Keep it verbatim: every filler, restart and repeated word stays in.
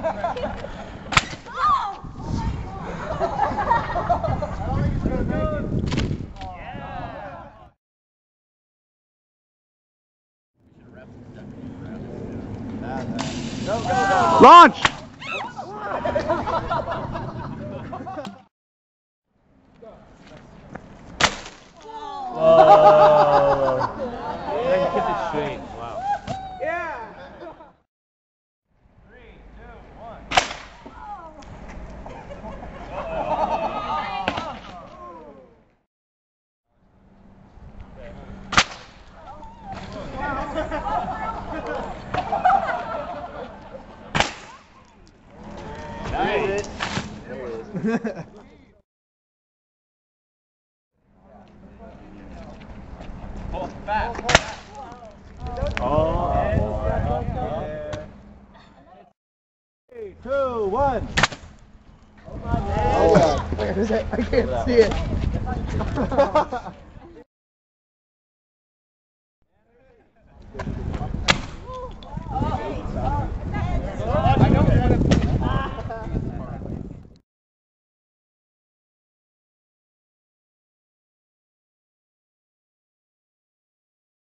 Go, go, go. Launch! Whoa. Then you kept it straight. Wow. Yeah. Three, two, one. Nice. There it is. Pull back. Oh. Three, two, one. Oh, yeah. Where is it? I can't see it.